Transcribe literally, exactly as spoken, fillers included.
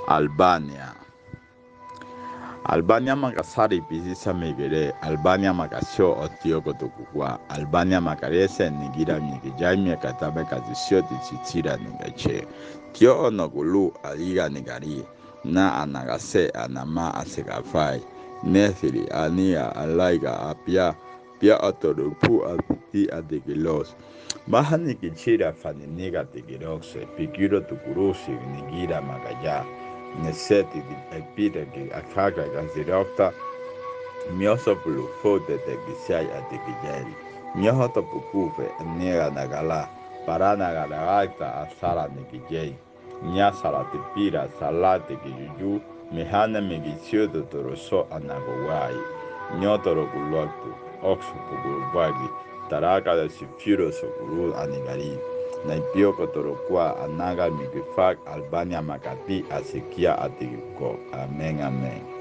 Albania. Albania makasari pisi samegere, Albania makasio otioko tukukwa, Albania makarese nigira nikijai miakatabe kazisio tichitira nigache. Tio onogulu aliga nigari, na anagase anama asekafai, nefili ania alaiga apia, pia otorupu apiti adigilos. Baja nikichira fani niga digirose, pikiro tukurusi nigira magaya. Neseti di epide ki akaga gazirokta mioso pulu fote te gisai ati gijeri mioho to pukufe nega nagala para nagala alta asala ni gijei nya sala te pira salate ki juju mehana me gisio toroso anagowai nyotoro kuloktu oksu pugurubagi taraka de sifiro sokuru anigari na ipio kotorokwa anaga migifak Albania makati asikia atiko. Amen, amen.